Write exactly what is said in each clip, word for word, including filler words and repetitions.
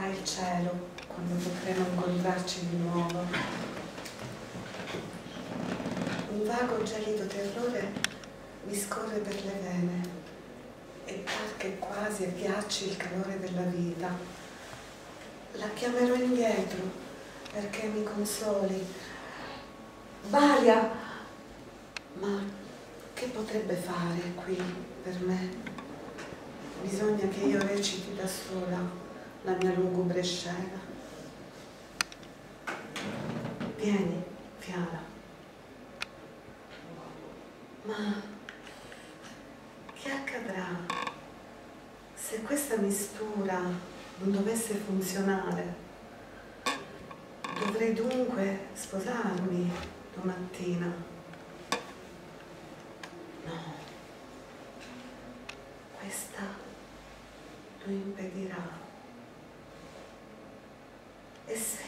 sarà il cielo quando potremo incontrarci di nuovo. Un vago gelido terrore mi scorre per le vene e par che quasi agghiacci il calore della vita. La chiamerò indietro perché mi consoli. Varia, ma che potrebbe fare qui per me? Bisogna che io reciti da sola la mia lugubre scena. Vieni, Fiala. Ma che accadrà se questa mistura non dovesse funzionare? Dovrei dunque sposarmi domattina? No, questa lo impedirà. E se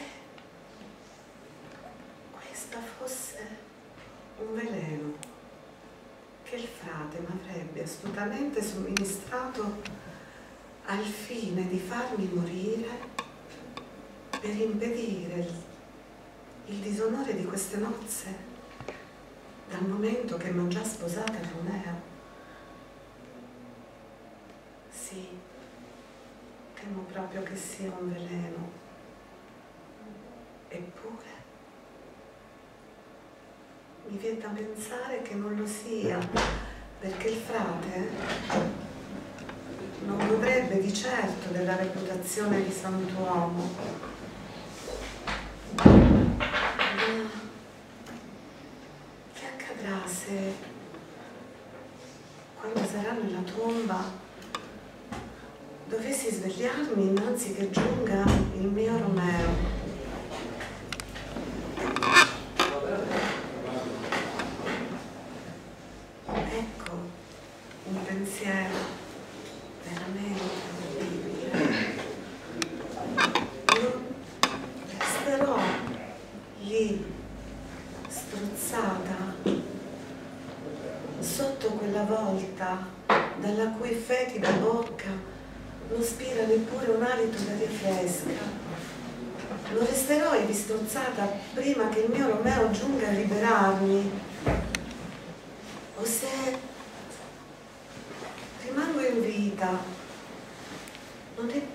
questa fosse un veleno che il frate mi avrebbe astutamente somministrato al fine di farmi morire per impedire il, il disonore di queste nozze, dal momento che mi ho già sposata Romeo? Sì, temo proprio che sia un veleno. Eppure mi viene da pensare che non lo sia, perché il frate non godrebbe di certo della reputazione di santuomo. Ma che accadrà se, quando sarà nella tomba, dovessi svegliarmi innanzi che giunga il mio Romeo? Ecco un pensiero veramente orribile. Io resterò lì, strozzata, sotto quella volta dalla cui fetida bocca non spira neppure un alito d'aria fresca. Non resterò ivi strozzata prima che il mio Romeo giunga a liberarmi. O se rimango in vita, non è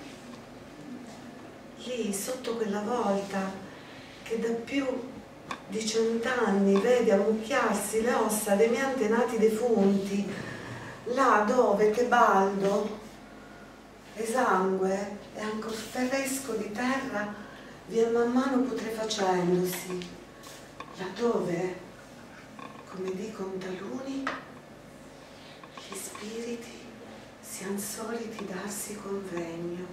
lì, sotto quella volta che da più di cent'anni vede ammucchiarsi le ossa dei miei antenati defunti, là dove Tebaldo, esangue e ancor fresco di terra, via man mano putrefacendosi, laddove, come dicono taluni, gli spiriti siano soliti darsi convegno.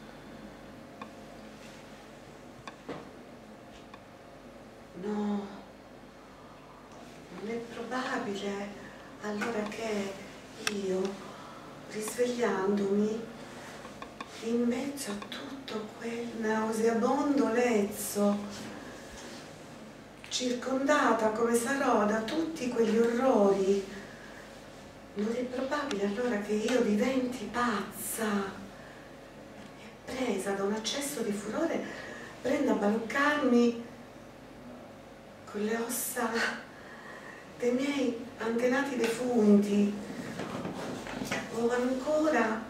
No, non è probabile allora che io, risvegliandomi, in mezzo a tutto quel nauseabondo lezzo, circondata come sarò da tutti quegli orrori, non è probabile allora che io diventi pazza e, presa da un accesso di furore, prenda a baloccarmi con le ossa dei miei antenati defunti, o ancora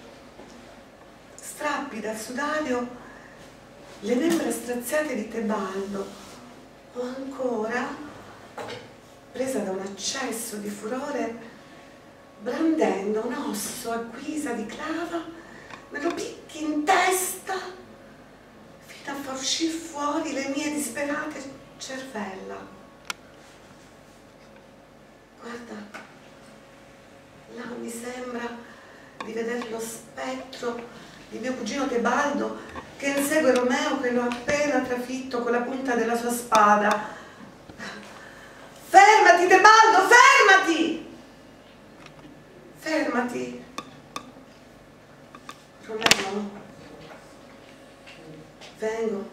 strappi dal sudario le membra straziate di Tebaldo, o ancora, presa da un accesso di furore, brandendo un osso a guisa di clava, me lo picchi in testa fino a far uscire fuori le mie disperate cervella. Guarda, là mi sembra di vedere lo spettro di mio cugino Tebaldo che insegue Romeo, che lo ha appena trafitto con la punta della sua spada. Fermati, Tebaldo, fermati! Fermati! Romeo, vengo.